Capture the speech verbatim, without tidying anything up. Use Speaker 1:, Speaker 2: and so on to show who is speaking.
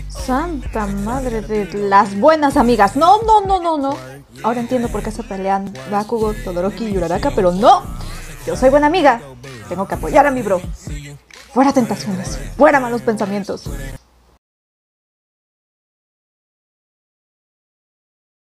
Speaker 1: Santa madre de las buenas amigas. No, no, no, no, no. Ahora entiendo por qué se pelean Bakugo, Todoroki y Uraraka, pero no. Yo soy buena amiga. Tengo que apoyar a mi bro. Fuera tentaciones, fuera malos pensamientos.